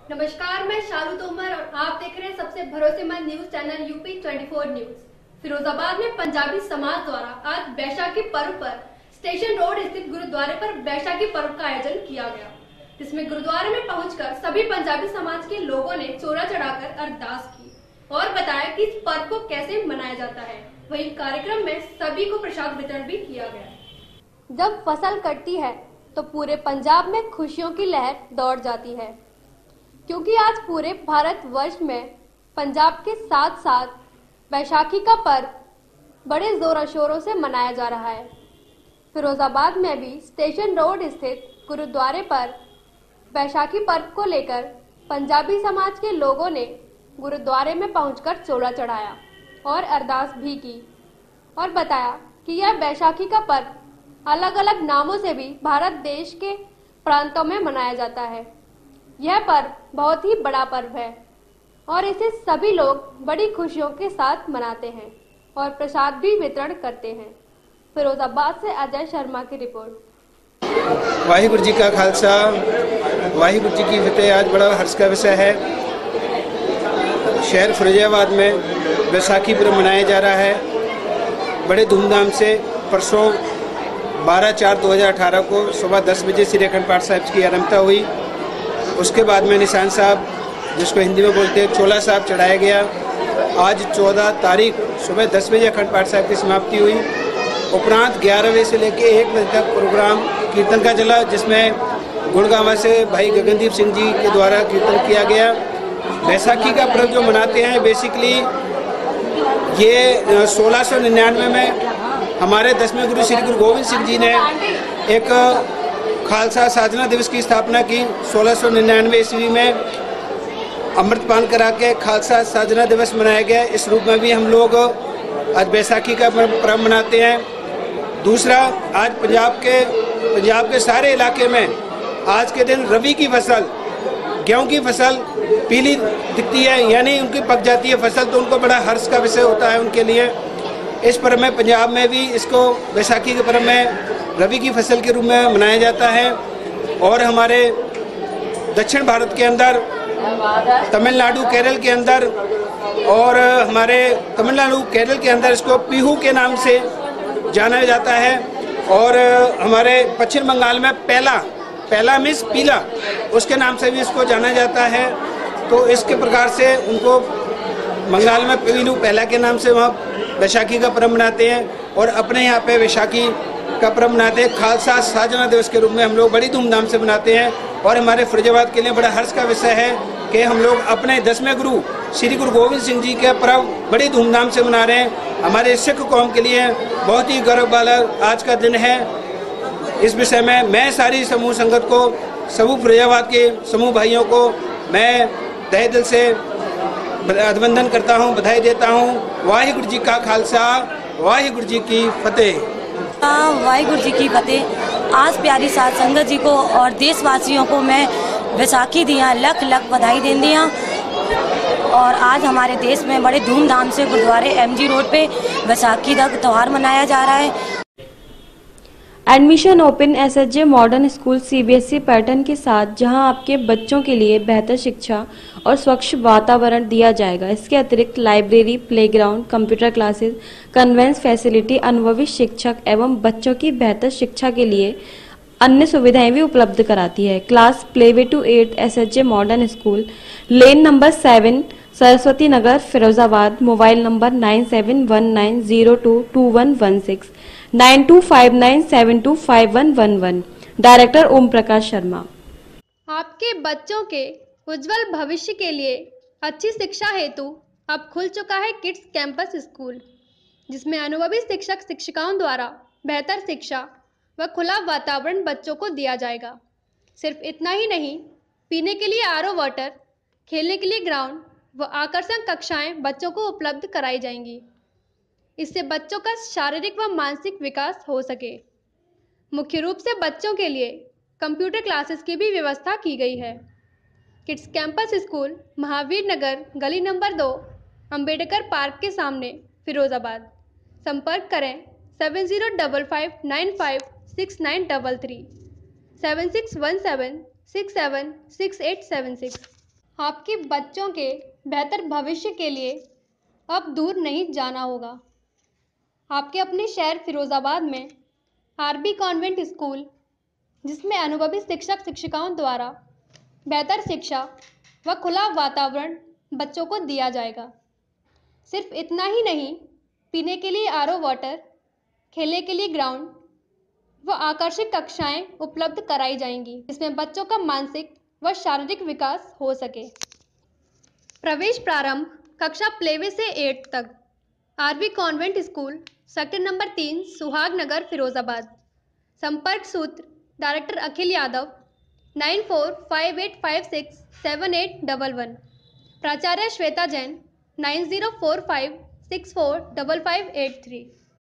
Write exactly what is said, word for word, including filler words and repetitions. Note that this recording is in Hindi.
नमस्कार, मैं शालू तोमर और आप देख रहे हैं सबसे भरोसेमंद न्यूज चैनल यूपी चौबीस न्यूज। फिरोजाबाद में पंजाबी समाज द्वारा आज बैसाखी पर्व पर स्टेशन रोड स्थित गुरुद्वारे पर बैसाखी पर्व का आयोजन किया गया, जिसमें गुरुद्वारे में पहुंचकर सभी पंजाबी समाज के लोगों ने चोरा चढ़ाकर अरदास की और बताया कि इस पर्व को कैसे मनाया जाता है। वहीं कार्यक्रम में सभी को प्रसाद वितरण भी किया गया। जब फसल कटती है तो पूरे पंजाब में खुशियों की लहर दौड़ जाती है, क्योंकि आज पूरे भारत वर्ष में पंजाब के साथ साथ बैसाखी का पर्व बड़े जोरों शोरों से मनाया जा रहा है। फिरोजाबाद में भी स्टेशन रोड स्थित गुरुद्वारे पर बैसाखी पर्व को लेकर पंजाबी समाज के लोगों ने गुरुद्वारे में पहुंचकर चोला चढ़ाया और अरदास भी की और बताया कि यह बैसाखी का पर्व अलग अलग नामों से भी भारत देश के प्रांतों में मनाया जाता है। यह पर्व बहुत ही बड़ा पर्व है और इसे सभी लोग बड़ी खुशियों के साथ मनाते हैं और प्रसाद भी वितरण करते हैं। फिरोजाबाद से अजय शर्मा की रिपोर्ट। वाहिगुरु जी का खालसा, वाहिगुरु जी की फतेह। आज बड़ा हर्ष का विषय है। शहर फिरोजाबाद में बैसाखी पर्व मनाया जा रहा है बड़े धूमधाम से। परसों बारह चार दो हज़ार अठारह को सुबह दस बजे श्री अखंड पाठ साहिब की आरंभता हुई। उसके बाद में निशान साहब, जिसको हिंदी में बोलते हैं चोला साहब, चढ़ाया गया। आज चौदह तारीख सुबह दस बजे अखंड पाठ साहिब की समाप्ति हुई। उपरांत ग्यारह बजे से लेकर एक बजे तक प्रोग्राम कीर्तन का चला, जिसमें गुड़गांव से भाई गगनदीप सिंह जी के द्वारा कीर्तन किया गया। बैसाखी का पर्व जो मनाते हैं, बेसिकली ये सोलह सौ निन्यानवे में हमारे दसवें गुरु श्री गुरु गोविंद सिंह जी ने एक खालसा साधना दिवस की स्थापना की। सोलह सौ निन्यानवे ईस्वी में अमृतपान करा के खालसा साधना दिवस मनाया गया। इस रूप में भी हम लोग आज बैसाखी का पर्व मनाते हैं। दूसरा, आज पंजाब के पंजाब के सारे इलाके में आज के दिन रबी की फसल, गेहूं की फसल पीली दिखती है, यानी उनकी पक जाती है फसल, तो उनको बड़ा हर्ष का विषय होता है उनके लिए। इस पर्व में पंजाब में भी इसको बैसाखी के पर्व में रबी की फसल के रूप में मनाया जाता है। और हमारे दक्षिण भारत के अंदर, तमिलनाडु, केरल के अंदर और हमारे तमिलनाडु केरल के अंदर इसको पीहू के नाम से जाना जाता है। और हमारे पश्चिम बंगाल में पहला पहला मीन्स पीला, उसके नाम से भी इसको जाना जाता है। तो इसके प्रकार से उनको बंगाल में पीलू पहला के नाम से वहाँ बैसाखी का पर्व मनाते हैं और अपने यहाँ पे बैसाखी का पर्व मनाते हैं। खालसा साधना दिवस के रूप में हम लोग बड़ी धूमधाम से मनाते हैं। और हमारे फिरोजाबाद के लिए बड़ा हर्ष का विषय है कि हम लोग अपने दसवें गुरु श्री गुरु गोविंद सिंह जी के पर्व बड़ी धूमधाम से मना रहे हैं। हमारे सिख कौम के लिए बहुत ही गौरव वाला आज का दिन है। इस विषय में मैं सारी समूह संगत को, समूह फिरोजाबाद के समूह भाइयों को मैं तहे दिल से अभिनंदन करता हूँ, बधाई देता हूँ। वाहिगुरु जी का खालसा, वाहिगुरु जी की फतेह। वाहिगुरु जी की फतेह। आज प्यारी साध संगत जी को और देशवासियों को मैं बैसाखी दियाँ लख लख बधाई दें दियाँ। और आज हमारे देश में बड़े धूमधाम से गुरुद्वारे एमजी रोड पे बैसाखी का त्यौहार मनाया जा रहा है। Admission open SHJ modern school CBSE pattern के साथ, जहां आपके बच्चों के लिए बेहतर शिक्षा और स्वच्छ वातावरण दिया जाएगा। इसके अतिरिक्त library, playground, computer classes, conveyance facility, अनुभवी शिक्षक एवं बच्चों की बेहतर शिक्षा के लिए अन्य सुविधाएं भी उपलब्ध कराती है। Class playway to eight SHJ modern school, lane number seven, Saraswati Nagar, Firozabad. Mobile number nine seven one nine zero two two one one six, nine two five nine seven two five one one one. Director Om Prakash Sharma. आपके बच्चों के उज्जवल भविष्य के लिए अच्छी शिक्षा हेतु अब खुल चुका है किड्स कैंपस स्कूल, जिसमें अनुभवी शिक्षक शिक्षिकाओं द्वारा बेहतर शिक्षा व खुला वातावरण बच्चों को दिया जाएगा। सिर्फ इतना ही नहीं, पीने के लिए आर ओ वाटर, खेलने के लिए ग्राउंड व आकर्षक कक्षाएं बच्चों को उपलब्ध कराई जाएंगी। इससे बच्चों का शारीरिक व मानसिक विकास हो सके। मुख्य रूप से बच्चों के लिए कंप्यूटर क्लासेस की भी व्यवस्था की गई है। Kids campus school Mahavir Nagar, गली नंबर दो, अंबेडकर पार्क के सामने, फिरोजाबाद। संपर्क करें seven zero double five nine five six nine double three, seven six one seven six seven six eight seven six. आपके बच्चों के बेहतर भविष्य के लिए अब दूर नहीं जाना होगा। आपके अपने शहर फिरोज़ाबाद में आरबी कॉन्वेंट स्कूल, जिसमें अनुभवी शिक्षक शिक्षिकाओं द्वारा बेहतर शिक्षा व खुला वातावरण बच्चों को दिया जाएगा। सिर्फ इतना ही नहीं, पीने के लिए आरओ वाटर, खेलने के लिए ग्राउंड व आकर्षक कक्षाएं उपलब्ध कराई जाएंगी, जिसमें बच्चों का मानसिक व शारीरिक विकास हो सके। प्रवेश प्रारंभ कक्षा प्लेवे से एट तक। RB convent school, sector number तीन, सुहाग नगर, फिरोजाबाद। संपर्क सूत्र director Akhil Yadav, nine four five eight five six seven eight double one. प्राचार्य Shweta Jain, nine zero four five six four double five eight three.